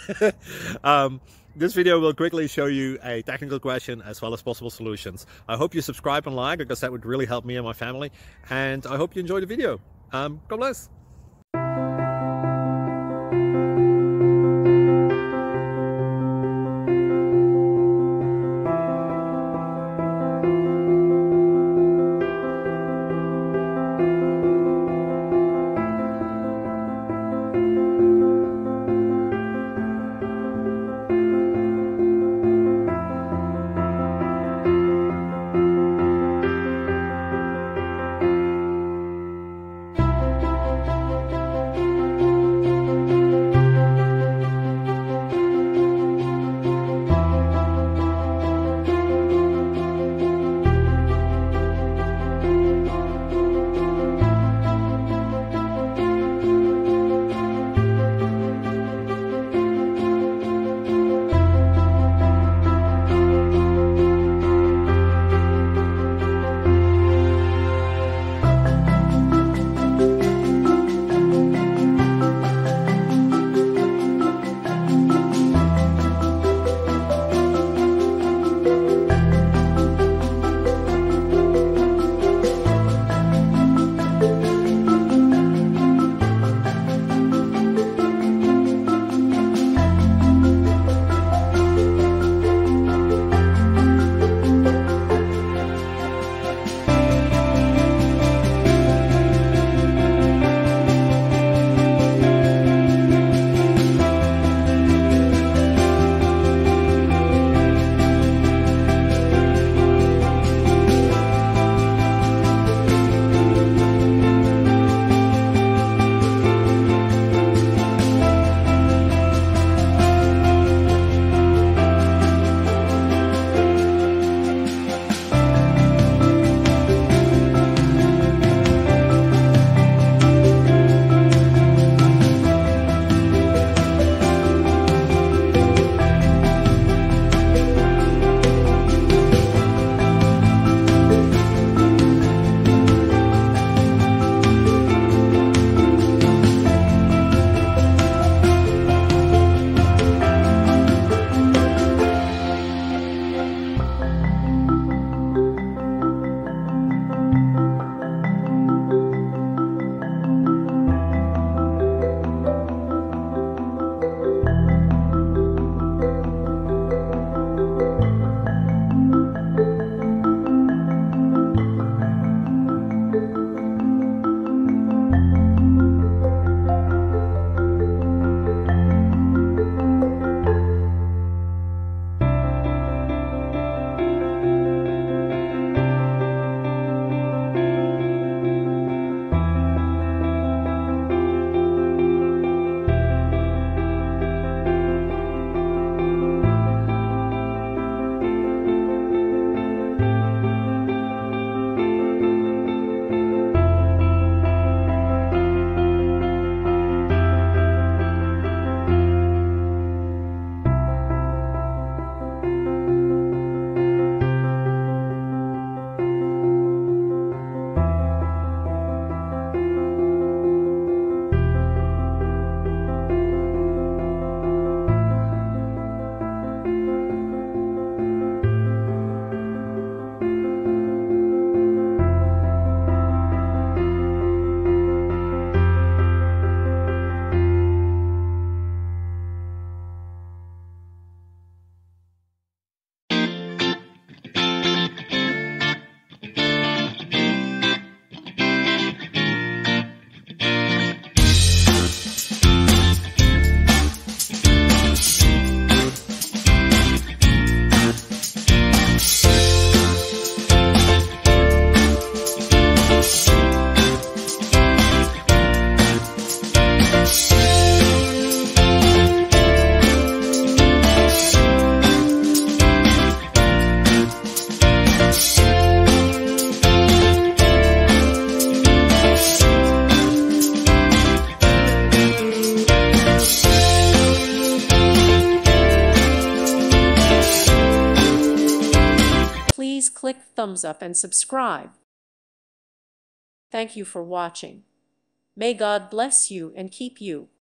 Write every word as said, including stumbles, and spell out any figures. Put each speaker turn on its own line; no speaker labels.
um, this video will quickly show you a technical question as well as possible solutions. I hope you subscribe and like, because that would really help me and my family. And I hope you enjoy the video. Um, God bless.
Please click thumbs up and subscribe. Thank you for watching. May God bless you and keep you.